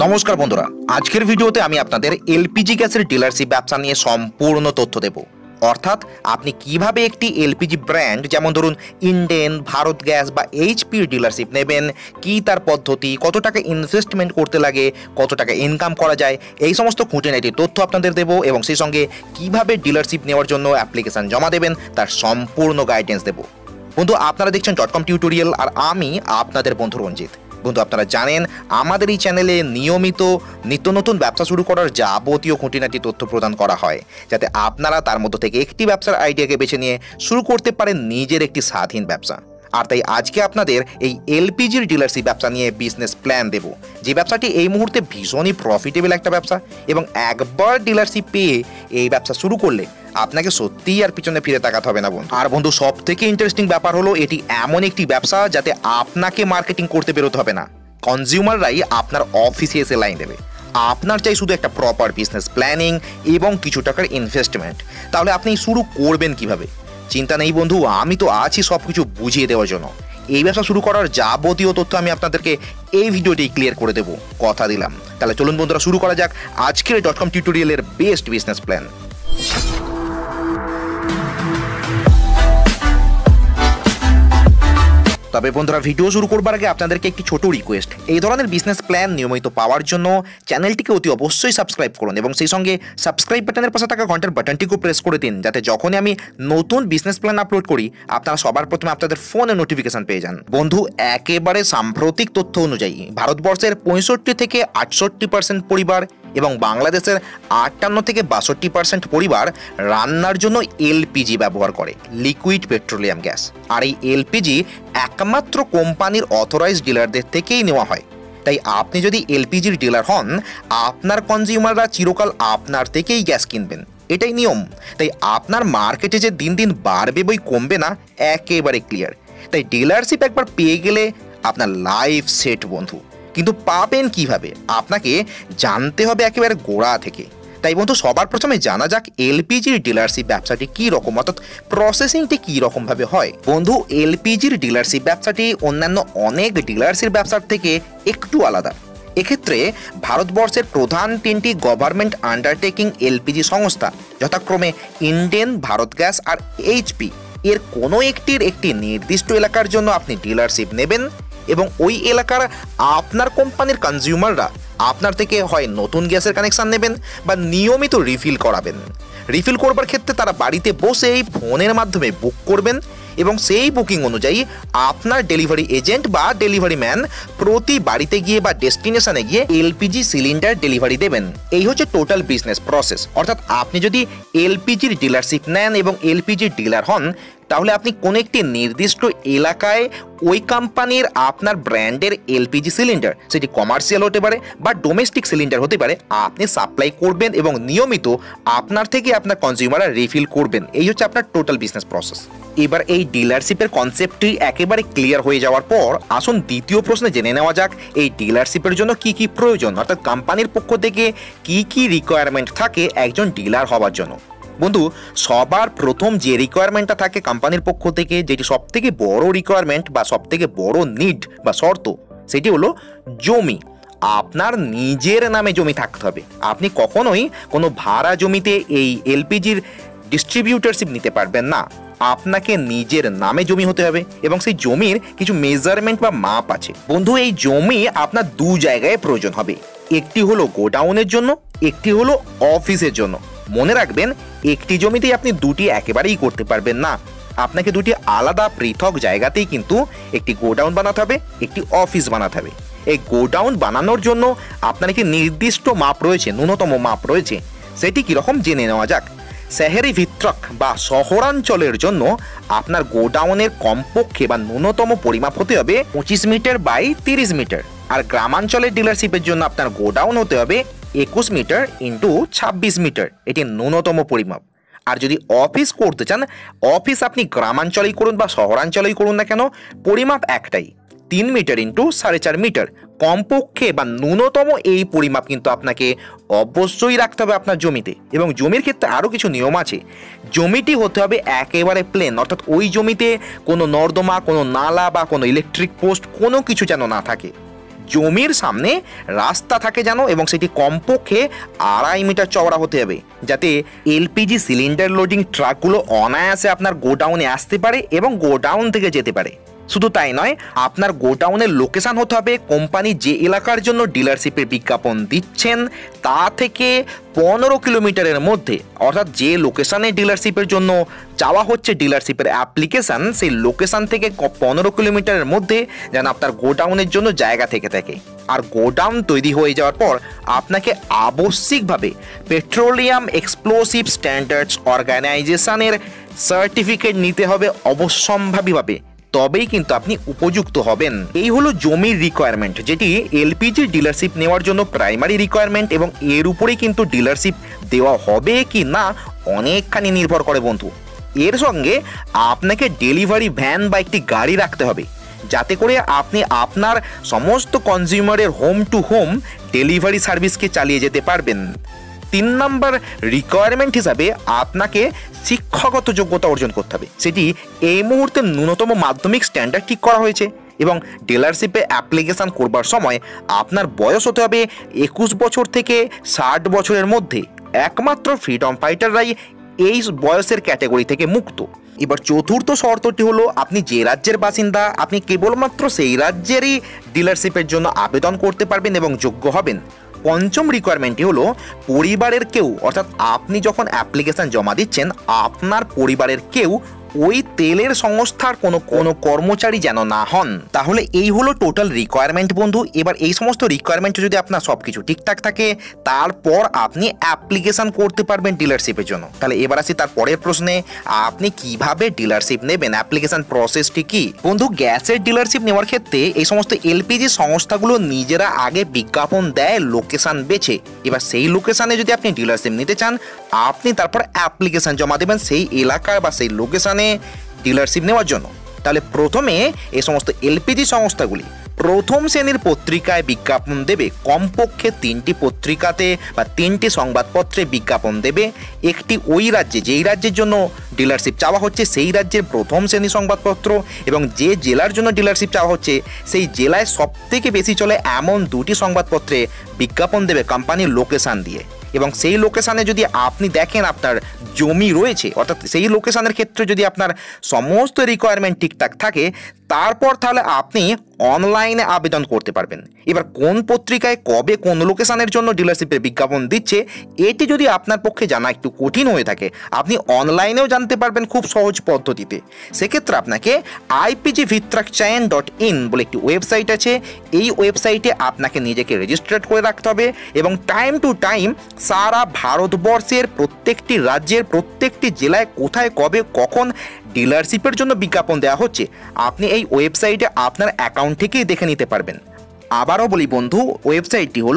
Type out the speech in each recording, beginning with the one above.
নমস্কার বন্ধুরা, আজকের ভিডিওতে আমি আপনাদের এলপিজি গ্যাসের ডিলারশিপ ব্যবসা নিয়ে সম্পূর্ণ তথ্য দেব। অর্থাৎ আপনি কিভাবে একটি এলপিজি ব্র্যান্ড যেমন ধরুন ইন্ডেন, ভারত গ্যাস বা এইচপির ডিলারশিপ নেবেন, কি তার পদ্ধতি, কত টাকা ইনভেস্টমেন্ট করতে লাগে, কত টাকা ইনকাম করা যায়, এই সমস্ত খুঁটিনাটি তথ্য আপনাদের দেব এবং সেই সঙ্গে কিভাবে ডিলারশিপ নেওয়ার জন্য অ্যাপ্লিকেশন জমা দেবেন তার সম্পূর্ণ গাইডেন্স দেব। বন্ধু, আপনারা দেখছেন .com টিউটোরিয়াল আর আমি আপনাদের বন্ধু রঞ্জিত। বন্ধু, আপনারা জানেন আমাদের এই চ্যানেলে নিয়মিত নিত্য নতুন ব্যবসা শুরু করার যাবতীয় খুঁটিনাটি তথ্য প্রদান করা হয়, যাতে আপনারা তার মধ্য থেকে একটি ব্যবসার আইডিয়াকে বেছে নিয়ে শুরু করতে পারেন নিজের একটি স্বাধীন ব্যবসা। আর তাই আজকে আপনাদের এই এলপিজির ডিলারশিপ ব্যবসা নিয়ে বিজনেস প্ল্যান দেব, যে ব্যবসাটি এই মুহূর্তে ভীষণই প্রফিটেবল একটা ব্যবসা এবং একবার ডিলারশিপ পেয়ে এই ব্যবসা শুরু করলে আপনাকে সত্যিই আর পিছনে ফিরে তাকাতে হবে না বন্ধু। আর বন্ধু, সব থেকে ইন্টারেস্টিং ব্যাপার হলো এটি এমন একটি ব্যবসা যাতে আপনাকে মার্কেটিং করতে বেরোতে হবে না, কনজিউমাররাই আপনার অফিসে এসে লাইন দেবে। আপনার চাই শুধু একটা প্রপার বিজনেস প্ল্যানিং এবং কিছু টাকার ইনভেস্টমেন্ট। তাহলে আপনি শুরু করবেন কিভাবে? চিন্তা নেই বন্ধু, আমি তো আছি সব কিছু বুঝিয়ে দেওয়ার জন্য। এই ব্যবসা শুরু করার যাবতীয় তথ্য আমি আপনাদেরকে এই ভিডিওটি ক্লিয়ার করে দেবো, কথা দিলাম। তাহলে চলুন বন্ধুরা, শুরু করা যাক আজকের .com টিউটোরিয়ালের বেস্ট বিজনেস প্ল্যান। তবে বন্ধুরা, ভিডিও শুরু করবার আগে আপনাদেরকে একটি ছোট রিকোয়েস্ট, এই ধরনের বিজনেস প্ল্যান নিয়মিত পাওয়ার জন্য চ্যানেলটিকে অতি অবশ্যই সাবস্ক্রাইব করুন এবং সেই সঙ্গে সাবস্ক্রাইব বাটনের পাশে থাকা ঘন্টার বাটনটিকেও প্রেস করে দিন, যাতে যখনই আমি নতুন বিজনেস প্ল্যান আপলোড করি আপনারা সবার প্রথমে আপনাদের ফোনে নোটিফিকেশন পেয়ে যান। বন্ধু, একেবারে সাম্প্রতিক তথ্য অনুযায়ী ভারতবর্ষের 65 থেকে 68% পরিবার এবং বাংলাদেশের 58 থেকে 62% পরিবার রান্নার জন্য এলপিজি ব্যবহার করে, লিকুইড পেট্রোলিয়াম গ্যাস। আর এই এলপিজি একমাত্র কোম্পানির অথরাইজড ডিলারদের থেকেই নেওয়া হয়। তাই আপনি যদি এলপিজির ডিলার হন, আপনার কনজিউমাররা চিরকাল আপনার থেকেই গ্যাস কিনবেন, এটাই নিয়ম। তাই আপনার মার্কেটে যে দিন দিন বাড়বে বই কমবে না, একেবারে ক্লিয়ার। তাই ডিলারশিপ একবার পেয়ে গেলে আপনার লাইফ সেট বন্ধু। কিন্তু পাবেন কিভাবে? আপনাকে জানতে হবে একেবারে গোড়া থেকে। তাই বন্ধু, সবার প্রথমে জানা যাক এলপিজির ডিলারশিপ ব্যবসাটি কী রকম, অর্থাৎ প্রসেসিংটি কী রকমভাবে হয়। বন্ধু, এলপিজির ডিলারশিপ ব্যবসাটি অন্যান্য অনেক ডিলারশিপ ব্যবসার থেকে একটু আলাদা। এক্ষেত্রে ভারতবর্ষের প্রধান 3টি গভর্নমেন্ট আন্ডারটেকিং এলপিজি সংস্থা, যথাক্রমে ইন্ডেন, ভারত গ্যাস আর এইচপি, এর কোনো একটির একটি নির্দিষ্ট এলাকার জন্য আপনি ডিলারশিপ নেবেন এবং ওই এলাকার আপনার কোম্পানির কনজিউমাররা আপনার থেকে হয় নতুন গ্যাসের কানেকশান নেবেন বা নিয়মিত রিফিল করাবেন। রিফিল করবার ক্ষেত্রে তারা বাড়িতে বসেই ফোনের মাধ্যমে বুক করবেন এবং সেই বুকিং অনুযায়ী আপনার ডেলিভারি এজেন্ট বা ডেলিভারি ম্যান প্রতি বাড়িতে গিয়ে বা ডেস্টিনেশনে গিয়ে এলপিজি সিলিন্ডার ডেলিভারি দেবেন। এই হচ্ছে টোটাল বিজনেস প্রসেস। অর্থাৎ আপনি যদি এলপিজির ডিলারশিপ নেন এবং এলপিজির ডিলার হন, তাহলে আপনি কোনো একটি নির্দিষ্ট এলাকায় ওই কোম্পানির আপনার ব্র্যান্ডের এলপিজি সিলিন্ডার, সেটি কমার্শিয়াল হতে পারে বা ডোমেস্টিক সিলিন্ডার হতে পারে, আপনি সাপ্লাই করবেন এবং নিয়মিত আপনার থেকে আপনার কনজিউমাররা রিফিল করবেন। এই হচ্ছে আপনার টোটাল বিজনেস প্রসেস। এবার এই ডিলারশিপের কনসেপ্টটি একেবারে ক্লিয়ার হয়ে যাওয়ার পর আসুন দ্বিতীয় প্রশ্নে জেনে নেওয়া যাক এই ডিলারশিপের জন্য কি কি প্রয়োজন, অর্থাৎ কোম্পানির পক্ষ থেকে কি কি রিকোয়ারমেন্ট থাকে একজন ডিলার হওয়ার জন্য। বন্ধু, সবার প্রথম যে রিকোয়ারমেন্টটা থাকে কোম্পানির পক্ষ থেকে, যেটি সব থেকে বড় রিকোয়ারমেন্ট বা সব থেকে বড় নিড বা শর্ত, সেটি হলো জমি। আপনার নিজের নামে জমি থাকতে হবে। আপনি কখনোই কোনো ভাড়া জমিতে এই এলপিজির ডিস্ট্রিবিউটারশিপ নিতে পারবেন না। আপনাকে নিজের নামে জমি হতে হবে এবং সেই জমির কিছু মেজারমেন্ট বা মাপ আছে। বন্ধু, এই জমি আপনার দু জায়গায় প্রয়োজন হবে, একটি হলো গোডাউনের জন্য, একটি হলো অফিসের জন্য। মনে রাখবেন, একটি জমিতেই আপনি দুটি একেবারেই করতে পারবেন না। আপনাকে দুটি আলাদা পৃথক জায়গাতেই কিন্তু একটি গোডাউন বানাতে হবে, একটি অফিস বানাতে হবে। এই গোডাউন বানানোর জন্য আপনার একটি নির্দিষ্ট মাপ রয়েছে, ন্যূনতম মাপ রয়েছে। সেটি কীরকম জেনে নেওয়া যাক। শহরি ভিত্রক বা শহরাঞ্চলের জন্য আপনার গোডাউনের কমপক্ষে বা ন্যূনতম পরিমাপ হতে হবে 25 মিটার বাই 30 মিটার। আর গ্রামাঞ্চলের ডিলারশিপের জন্য আপনার গোডাউন হতে হবে 21 মিটার ইন্টু 26 মিটার, এটি ন্যূনতম পরিমাপ। আর যদি অফিস করতে চান, অফিস আপনি গ্রামাঞ্চলেই করুন বা শহরাঞ্চলেই করুন না কেন, পরিমাপ একটাই, 3 মিটার ইন্টু 4.5 মিটার। কমপক্ষে বা ন্যূনতম এই পরিমাপ কিন্তু আপনাকে অবশ্যই রাখতে হবে আপনার জমিতে। এবং জমির ক্ষেত্রে আরও কিছু নিয়ম আছে। জমিটি হতে হবে একেবারে প্লেন, অর্থাৎ ওই জমিতে কোনো নর্দমা, কোনো নালা বা কোনো ইলেকট্রিক পোস্ট কোনো কিছু যেন না থাকে। জমির সামনে রাস্তা থাকে যেন, এবং সেটি কমপক্ষে 2.5 মিটার চওড়া হতে হবে, যাতে এলপিজি সিলিন্ডার লোডিং ট্রাকগুলো অনায়াসে আপনার গোডাউনে আসতে পারে এবং গোডাউন থেকে যেতে পারে। শুধু তাই নয়, আপনার গোডাউনের লোকেশন হতে হবে কোম্পানি যে এলাকার জন্য ডিলারশিপের বিজ্ঞাপন দিচ্ছেন তা থেকে 15 কিলোমিটারের মধ্যে, অর্থাৎ যে লোকেশনে ডিলারশিপের জন্য চাওয়া হচ্ছে ডিলারশিপের অ্যাপ্লিকেশন, সেই লোকেশন থেকে 15 কিলোমিটারের মধ্যে যেন আপনার গোডাউনের জন্য জায়গা থেকে থাকে। আর গোডাউন তৈরি হয়ে যাওয়ার পর আপনাকে আবশ্যিকভাবে পেট্রোলিয়াম এক্সপ্লোসিভ স্ট্যান্ডার্ডস অর্গানাইজেশনের সার্টিফিকেট নিতে হবে অবশ্যম্ভাবীভাবে, তবেই কিন্তু আপনি উপযুক্ত হবেন। এই হলো জমির রিকোয়ারমেন্ট, যেটি এলপিজি ডিলারশিপ নেওয়ার জন্য প্রাইমারি রিকোয়ারমেন্ট, এবং এর উপরেই কিন্তু ডিলারশিপ দেওয়া হবে কি না অনেকখানি নির্ভর করে বন্ধু। এর সঙ্গে আপনাকে ডেলিভারি ভ্যান বা একটি গাড়ি রাখতে হবে, যাতে করে আপনি আপনার সমস্ত কনজিউমারের হোম টু হোম ডেলিভারি সার্ভিসকে চালিয়ে যেতে পারবেন। 3 নম্বর রিকোয়ারমেন্ট হিসাবে আপনাকে শিক্ষাগত যোগ্যতা অর্জন করতে হবে, সেটি এই মুহূর্তে ন্যূনতম মাধ্যমিক স্ট্যান্ডার্ড ঠিক করা হয়েছে। এবং ডিলারশিপে অ্যাপ্লিকেশন করবার সময় আপনার বয়স হতে হবে 21 বছর থেকে 60 বছরের মধ্যে। একমাত্র ফ্রিডম ফাইটাররাই এই বয়সের ক্যাটাগরি থেকে মুক্ত। এবার চতুর্থ শর্তটি হলো, আপনি যে রাজ্যের বাসিন্দা আপনি কেবলমাত্র সেই রাজ্যেরই ডিলারশিপের জন্য আবেদন করতে পারবেন এবং যোগ্য হবেন। পঞ্চম রিকোয়ারমেন্টটি হলো, পরিবারের কেউ, অর্থাৎ আপনি যখন অ্যাপ্লিকেশন জমা দিচ্ছেন আপনার পরিবারের কেউ ওই তেলের সংস্থার কোনো কর্মচারী যেন না হন। তাহলে এই হলো টোটাল রিকোয়ারমেন্ট বন্ধু। এবার এই সমস্ত রিকোয়ারমেন্ট যদি আপনার সবকিছু ঠিকঠাক থাকে, তারপর আপনি অ্যাপ্লিকেশন করতে পারবেন ডিলারশিপের জন্য। তাহলে এবার আসি তার পরের প্রশ্নে, আপনি কিভাবে ডিলারশিপ নেবেন, অ্যাপ্লিকেশন প্রসেসটি কি? বন্ধু, গ্যাসের ডিলারশিপ নেওয়ার ক্ষেত্রে এই সমস্ত এলপিজি সংস্থাগুলো নিজেরা আগে বিজ্ঞাপন দেয় লোকেশন বেছে। এবার সেই লোকেশনে যদি আপনি ডিলারশিপ নিতে চান, আপনি তারপর অ্যাপ্লিকেশন জমা দেবেন সেই এলাকার বা সেই লোকেশনে ডিলারশিপ নেওয়ার জন্য। তাহলে প্রথমে এই সমস্ত এলপিজি সংস্থাগুলি প্রথম শ্রেণীর পত্রিকায় বিজ্ঞাপন দেবে, কমপক্ষে 3টি পত্রিকাতে বা 3টি সংবাদপত্রে বিজ্ঞাপন দেবে। একটি ওই রাজ্যে, যেই রাজ্যের জন্য ডিলারশিপ চাওয়া হচ্ছে সেই রাজ্যের প্রথম শ্রেণীর সংবাদপত্র, এবং যে জেলার জন্য ডিলারশিপ চাওয়া হচ্ছে সেই জেলায় সবথেকে বেশি চলে এমন 2টি সংবাদপত্রে বিজ্ঞাপন দেবে কোম্পানির লোকেশন দিয়ে। এবং সেই লোকেশানে যদি আপনি দেখেন আপনার জমি রয়েছে, অর্থাৎ সেই লোকেশানের ক্ষেত্রে যদি আপনার সমস্ত রিকোয়ারমেন্ট ঠিকঠাক থাকে, তারপর তাহলে আপনি অনলাইনে আবেদন করতে পারবেন। এবার কোন পত্রিকায় কবে কোন লোকেশনের জন্য ডিলারশিপের বিজ্ঞাপন দিচ্ছে, এটি যদি আপনার পক্ষে জানা একটু কঠিন হয়ে থাকে, আপনি অনলাইনেও জানতে পারবেন খুব সহজ পদ্ধতিতে। সেক্ষেত্রে আপনাকে IPGVitrachain.in বলে একটি ওয়েবসাইট আছে। এই ওয়েবসাইটে আপনাকে নিজেকে রেজিস্টার্ড করে রাখতে হবে, এবং টাইম টু টাইম সারা ভারতবর্ষের প্রত্যেকটি রাজ্যের প্রত্যেকটি জেলায় কোথায় কবে কখন ডিলারশিপের জন্য বিজ্ঞাপন দেওয়া হচ্ছে আপনি এই ওয়েবসাইটে আপনার অ্যাকাউন্ট থেকেই দেখে নিতে পারবেন। আবারও বলি বন্ধু, ওয়েবসাইটটি হলো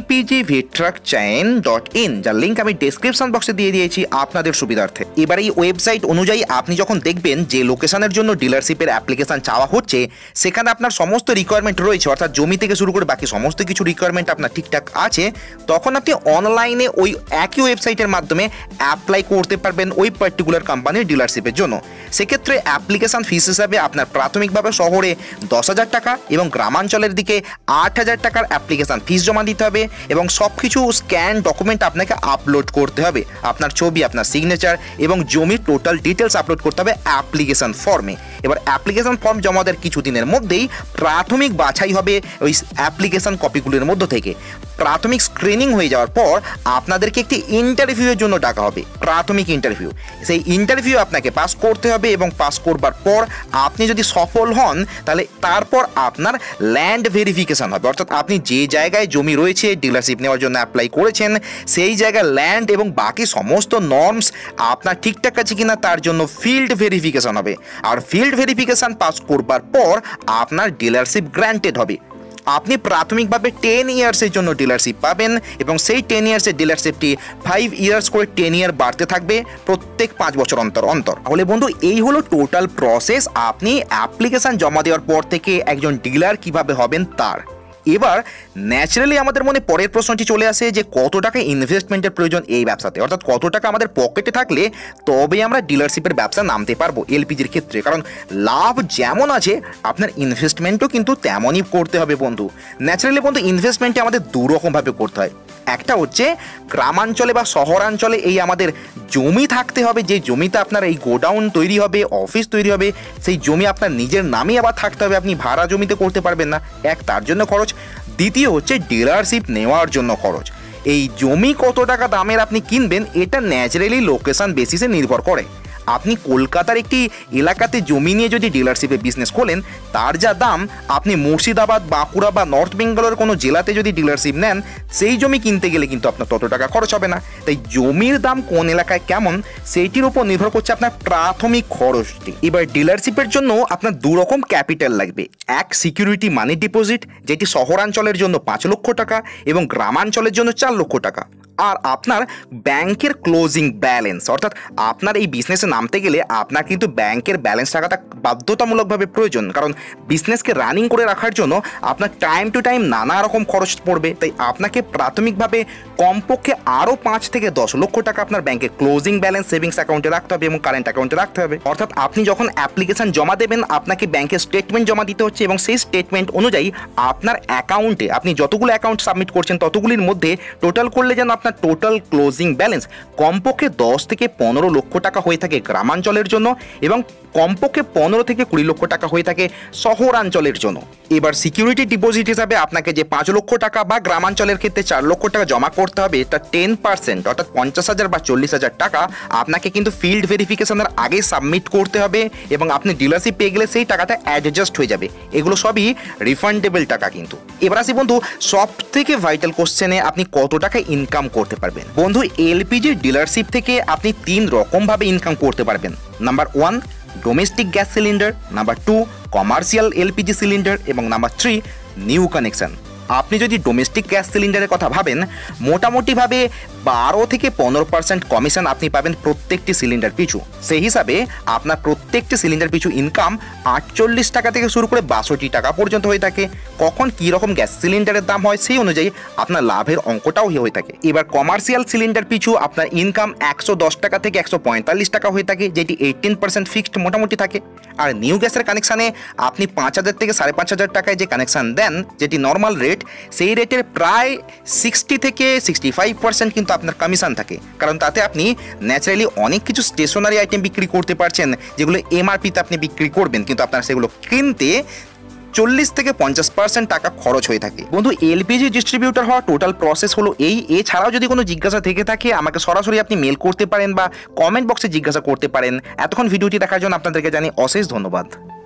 LPGVitrachain.in, যার লিঙ্ক আমি ডেসক্রিপশন বক্সে দিয়ে দিয়েছি আপনাদের সুবিধার্থে। এবার এই ওয়েবসাইট অনুযায়ী আপনি যখন দেখবেন যে লোকেশনের জন্য ডিলারশিপের অ্যাপ্লিকেশন চাওয়া হচ্ছে সেখানে আপনার সমস্ত রিকোয়ারমেন্ট রয়েছে, অর্থাৎ জমি থেকে শুরু করে বাকি সমস্ত কিছু রিকোয়ারমেন্ট আপনার ঠিকঠাক আছে, তখন আপনি অনলাইনে ওই একই ওয়েবসাইটের মাধ্যমে অ্যাপ্লাই করতে পারবেন ওই পার্টিকুলার কোম্পানির ডিলারশিপের জন্য। সেক্ষেত্রে অ্যাপ্লিকেশন ফিস হিসাবে আপনার প্রাথমিকভাবে শহরে 10,000 টাকা এবং গ্রামাঞ্চলের দিকে 8,000 টাকার অ্যাপ্লিকেশন ফিস জমা দিতে হবে, এবং সব কিছু স্ক্যান ডকুমেন্ট আপনাকে আপলোড করতে হবে, আপনার ছবি, আপনার সিগনেচার এবং জমির টোটাল ডিটেলস আপলোড করতে হবে অ্যাপ্লিকেশন ফর্মে। এবার অ্যাপ্লিকেশন ফর্ম জমা দেওয়ার কিছুদিনের মধ্যেই প্রাথমিক বাছাই হবে ওই অ্যাপ্লিকেশন কপিগুলির মধ্য থেকে। প্রাথমিক স্ক্রিনিং হয়ে যাওয়ার পর আপনাদেরকে একটি ইন্টারভিউয়ের জন্য ডাকা হবে, প্রাথমিক ইন্টারভিউ। সেই ইন্টারভিউ আপনাকে পাস করতে হবে, এবং পাস করবার পর আপনি যদি সফল হন তাহলে তারপর আপনার ল্যান্ড ভেরিফিকেশন হবে, অর্থাৎ আপনি যে জায়গায় জমি রয়েছে ডিলারশিপ নেওয়ার জন্য অ্যাপ্লাই করেছেন সেই জায়গায় ল্যান্ড এবং বাকি সমস্ত নর্মস আপনার ঠিকঠাক আছে কিনা তার জন্য ফিল্ড ভেরিফিকেশন হবে। আর ফিল্ড ভেরিফিকেশন পাস করবার পর আপনার ডিলারশিপ গ্র্যান্টেড হবে। আপনি প্রাথমিকভাবে 10 ইয়ার্সের জন্য ডিলারশিপ পাবেন, এবং সেই 10 ইয়ার্সের ডিলারশিপটি 5 ইয়ার্স করে 10 ইয়ার বাড়তে থাকবে প্রত্যেক 5 বছর অন্তর অন্তর। তাহলে বন্ধু, এই হলো টোটাল প্রসেস আপনি অ্যাপ্লিকেশন জমা দেওয়ার পর থেকে একজন ডিলার কিভাবে হবেন তার। এবার ন্যাচারালি আমাদের মনে পরের প্রশ্নটি চলে আসে যে কত টাকা ইনভেস্টমেন্টের প্রয়োজন এই ব্যবসাতে, অর্থাৎ কত টাকা আমাদের পকেটে থাকলে তবে আমরা ডিলারশিপের ব্যবসা নামতে পারবো এলপিজির ক্ষেত্রে। কারণ লাভ যেমন আছে আপনার ইনভেস্টমেন্টও কিন্তু তেমনই করতে হবে বন্ধু। ন্যাচারালি বন্ধু ইনভেস্টমেন্টে আমাদের দুরকমভাবে করতে হয়। একটা হচ্ছে গ্রামাঞ্চলে বা শহরাঞ্চলে এই আমাদের জমি থাকতে হবে, যে জমিতে আপনার এই গোডাউন তৈরি হবে, অফিস তৈরি হবে, সেই জমি আপনার নিজের নামে আবার থাকতে হবে, আপনি ভাড়া জমিতে করতে পারবেন না, এক তার জন্য খরচ। দ্বিতীয় হচ্ছে ডিলারশিপ নেওয়ার জন্য খরচ। এই জমি কত টাকা দামের আপনি কিনবেন এটা ন্যাচারালি লোকেশন বেসিসে নির্ভর করে। আপনি কলকাতার একটি এলাকাতে জমি নিয়ে যদি ডিলারশিপে বিজনেস খোলেন, তার যা দাম আপনি মুর্শিদাবাদ, বাঁকুড়া বা নর্থ বেঙ্গলের কোনো জেলাতে যদি ডিলারশিপ নেন, সেই জমি কিনতে গেলে কিন্তু আপনার তত টাকা খরচ হবে না। তাই জমির দাম কোন এলাকায় কেমন সেইটির উপর নির্ভর করছে আপনার প্রাথমিক খরচটি। এবার ডিলারশিপের জন্য আপনার দুরকম ক্যাপিটাল লাগবে। এক সিকিউরিটি মানি ডিপোজিট, যেটি শহরাঞ্চলের জন্য 5 লক্ষ টাকা এবং গ্রামাঞ্চলের জন্য 4 লক্ষ টাকা। আর আপনার ব্যাংকের ক্লোজিং ব্যালেন্স, অর্থাৎ আপনার এই বিজনেসে নামতে গেলে আপনার কিন্তু ব্যাংকের ব্যালেন্স টাকাটা বাধ্যতামূলকভাবে প্রয়োজন। কারণ বিজনেসকে রানিং করে রাখার জন্য আপনার টাইম টু টাইম নানা রকম খরচ পড়বে। তাই আপনাকে প্রাথমিকভাবে কমপক্ষে আরও 5 থেকে 10 লক্ষ টাকা আপনার ব্যাংকের ক্লোজিং ব্যালেন্স সেভিংস অ্যাকাউন্টে রাখতে হবে এবং কারেন্ট অ্যাকাউন্টে রাখতে হবে। অর্থাৎ আপনি যখন অ্যাপ্লিকেশন জমা দেবেন আপনাকে ব্যাংকের স্টেটমেন্ট জমা দিতে হচ্ছে এবং সেই স্টেটমেন্ট অনুযায়ী আপনার অ্যাকাউন্টে আপনি যতগুলো অ্যাকাউন্ট সাবমিট করছেন ততগুলির মধ্যে টোটাল করলে যেন আপনার টোটাল ক্লোজিং ব্যালেন্স কমপক্ষে 10 থেকে 15 লক্ষ টাকা হয়ে থাকে গ্রামাঞ্চলের জন্য এবং কমপক্ষে 15 থেকে 20 লক্ষ টাকা হয়ে থাকে শহরাঞ্চলের জন্য। এবার সিকিউরিটি ডিপোজিট হিসাবে আপনাকে যে 5 লক্ষ টাকা বা গ্রামাঞ্চলের ক্ষেত্রে 4 লক্ষ টাকা জমা করতে হবে, তার 10% অর্থাৎ 50,000 বা 40,000 টাকা আপনাকে কিন্তু ফিল্ড ভেরিফিকেশনের আগে সাবমিট করতে হবে এবং আপনি ডিলারশিপ পেয়ে গেলে সেই টাকাটা অ্যাডজাস্ট হয়ে যাবে। এগুলো সবই রিফান্ডেবল টাকা কিন্তু। এবার আসি বন্ধু সব থেকে ভাইটাল কোশ্চেনে, আপনি কত টাকা ইনকাম করতে পারবেন। বন্ধু এলপিজি ডিলারশিপ থেকে আপনি 3 রকমভাবে ইনকাম করতে পারবেন। Number 1 domestic gas cylinder, number 2 commercial LPG cylinder এবং নাম্বার 3 নিউ কানেকশন। আপনি যদি ডোমেস্টিক গ্যাস সিলিন্ডারের কথা ভাবেন, মোটামুটিভাবে 12 থেকে 15% কমিশন আপনি পাবেন প্রত্যেকটি সিলিন্ডার পিছু। সেই হিসাবে আপনার প্রত্যেকটি সিলিন্ডার পিছু ইনকাম 48 টাকা থেকে শুরু করে 62 টাকা পর্যন্ত হয়ে থাকে। কখন কী রকম গ্যাস সিলিন্ডারের দাম হয় সেই অনুযায়ী আপনার লাভের অঙ্কটাও হয়ে থাকে। এবার কমার্শিয়াল সিলিন্ডার পিছু আপনার ইনকাম 110 টাকা থেকে 145 টাকা হয়ে থাকে, যেটি 18% ফিক্সড মোটামুটি থাকে। আর নিউ গ্যাসের কানেকশানে আপনি 5,000 থেকে 5,500 টাকায় যে কানেকশান দেন, যেটি নর্মাল রেট, সেই রেটের প্রায় 60 থেকে 65% কিন্তু আপনার কমিশন থাকে। কারণ তাতে আপনি ন্যাচারালি অনেক কিছু স্টেশনারি আইটেম বিক্রি করতে পারছেন যেগুলো এমআরপিতে আপনি বিক্রি করবেন, কিন্তু আপনার সেগুলো কিনতে 40 থেকে 50% টাকা খরচ হয়ে থাকে। বন্ধু এলপিজি ডিস্ট্রিবিউটর হওয়ার টোটাল প্রসেস হলো এই। এছাড়াও যদি কোনো জিজ্ঞাসা থেকে থাকে আমাকে সরাসরি আপনি মেল করতে পারেন বা কমেন্ট বক্সে জিজ্ঞাসা করতে পারেন। এতক্ষণ ভিডিওটি দেখার জন্য আপনাদেরকে জানাই অশেষ ধন্যবাদ।